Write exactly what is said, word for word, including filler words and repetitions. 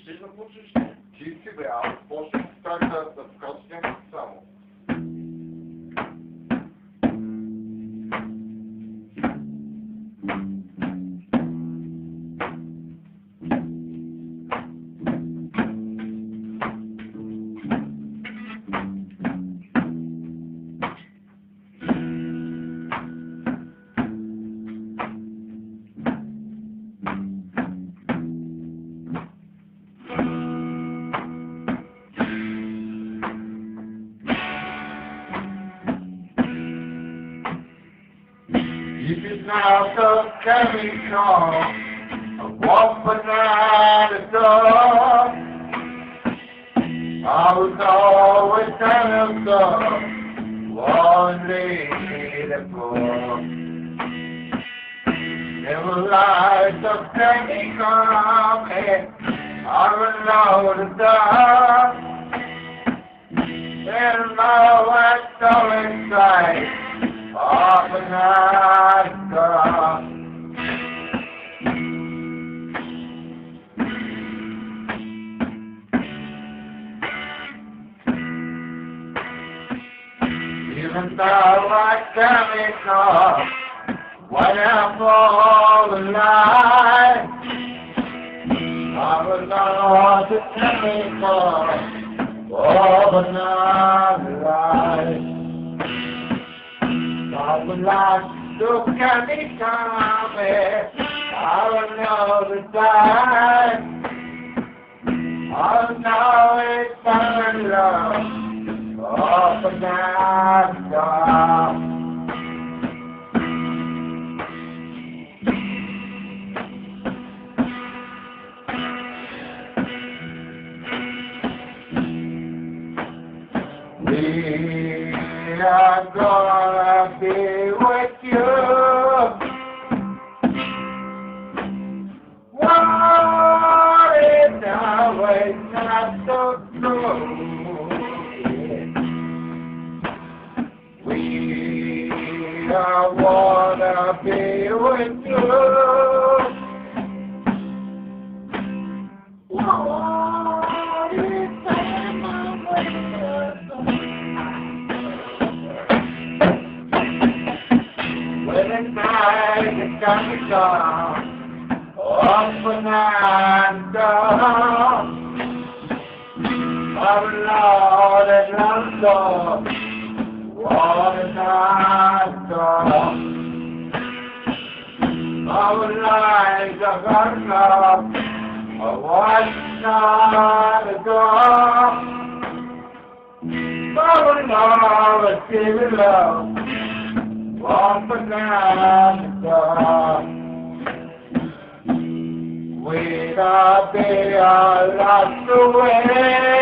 Сильно получиш, ти си бе, аз почнах как да, да покажа някак само. If it's not a chemical, a woman at the door, I was always kind of the one lady for. Never lies of chemical, I will know the dark. And now what's all inside of a night girl. Even though I chemical, when I fall in line, I will know the chemical of another life. I will not look at me coming, I will know the time. I know it's our love of another. We are gonna be with you. What is always not so true? We are wanna be with you. What is when the night is coming down, open and down, our Lord and our Lord, what a night dawn. Our lives are gone up, what's not a door. Our Lord is giving love. Walk another. We are they are lost away.